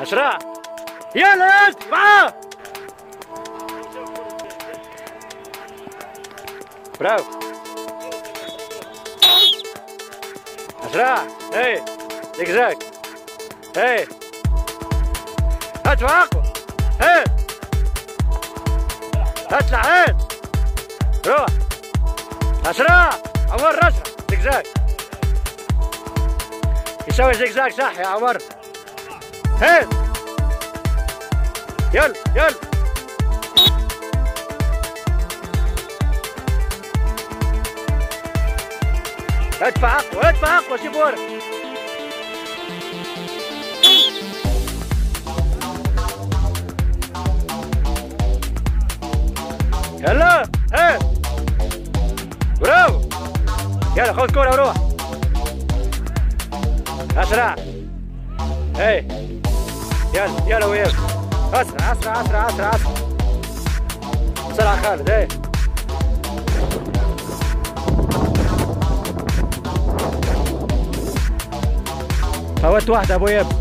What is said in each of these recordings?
اسرع يلا انت معاه. برافو اسرع. ايه زقزاق. ايه ادفع اقوى. ايه اطلع. ايه روح اسرع. عمر اسرع. زقزاق يسوي زقزاق صح يا عمر. ايه يلا يلا. ادفع اقوى ادفع اقوى. شوف ورا. يلا. ايه برافو. يلا خذ كورة وروح اسرع. ايه يلا يلا وياك. اسرع اسرع اسرع اسرع اسرع. بسرعة خالد. ايه فوت واحدة ابو ياب.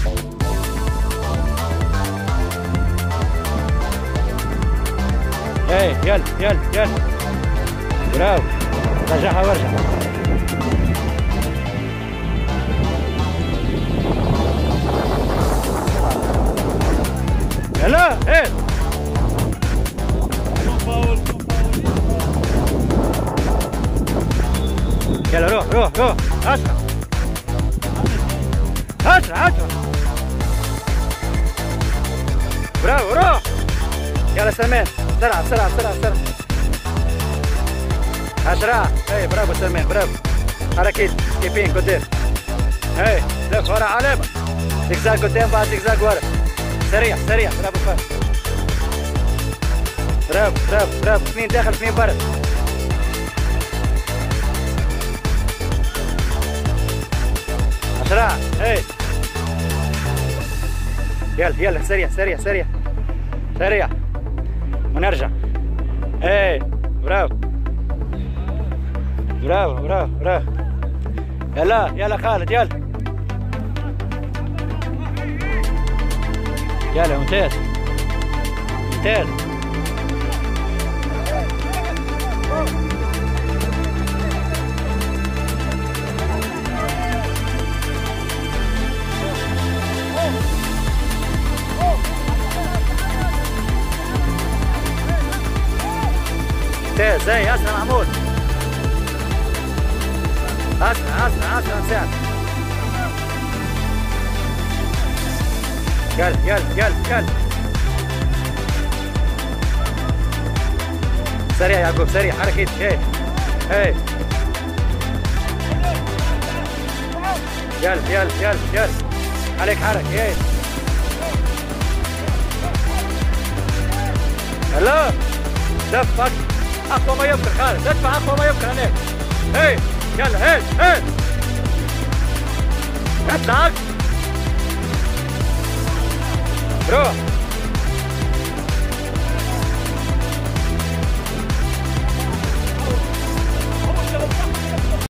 ايه يلا يلا يلا. برافو. رجعها وارجع. يلا. ايه يلا روح روح روح اسرع اسرع اسرع. برافو روح. يلا سلمان بسرعة بسرعة بسرعة بسرعة اسرع. اي برافو سلمان برافو. حركات كيفين قدام. اي لف ورا علامة. زقزاق قدام بعد زقزاق ورا. سريع سريع. برافو فهد. برافو برافو برافو. اثنين داخل اثنين برا. اسرع. اي يلا يلا سريع سريع سريع سريع ونرجع. ايه برافو برافو برافو برافو. يلا يلا خالد يلا يلا. ممتاز ممتاز. ممتاز. زي اسرع محمود. اسرع اسرع اسرع مساعد. يلا يلا يلا يلا. سريع يعقوب سريع. حركة. ايه ايه يلا يلا يلا يلا. عليك حركة. ايه يلا. لف اقوى ما يمكن خالد. ادفع اقوى ما يمكن هناك. ايه يلا. ايه ايه اطلع روح.